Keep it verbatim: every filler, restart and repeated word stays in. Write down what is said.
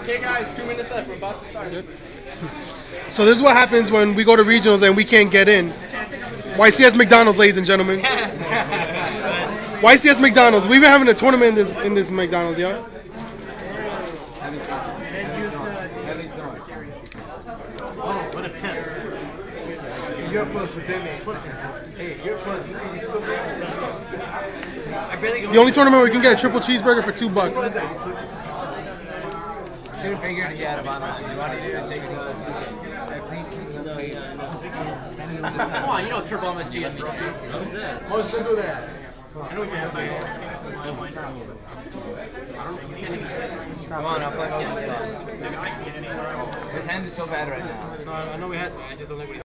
Okay, guys, two minutes left. We're about to start. So this is what happens when we go to regionals and we can't get in. Y C S McDonalds, ladies and gentlemen. Y C S McDonalds. We've been having a tournament in this in this McDonald's, y'all. Oh, what a piss. You're plus within me. Hey, you're plus. The only tournament where we can get a triple cheeseburger for two bucks. Should figure to get about us. Come on, you know triple M S G is. Most people that. I know you have my. Come on, I'll play most of this stuff. His hands are so bad right now. No, I know we had. I just don't think we.